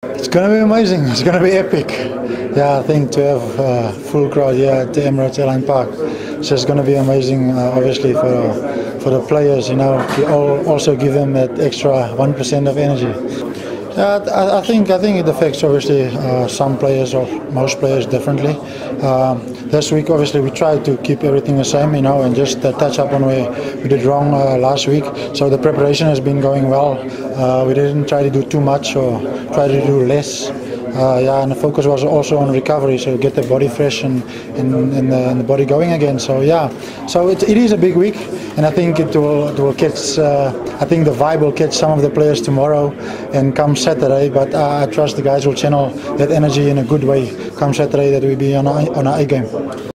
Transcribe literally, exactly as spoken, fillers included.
It's going to be amazing. It's going to be epic. Yeah, I think to have a full crowd here at the Emirates Airline Park, it's just going to be amazing. Uh, obviously for for the players, you know, to all, also give them that extra one percent of energy. Yeah, I, I think I think it affects obviously uh, some players or most players differently. Um, this week, obviously, we tried to keep everything the same, you know, and just uh, touch up on where we did wrong uh, last week. So the preparation has been going well. Uh, we didn't try to do too much or try to do less. Uh, yeah, and the focus was also on recovery, so get the body fresh and and, and, the, and the body going again. So yeah, so it, it is a big week, and I think it will it will catch. Uh, I think the vibe will catch some of the players tomorrow and come Saturday. But uh, I trust the guys will channel that energy in a good way come Saturday. That we be on our, on our A game.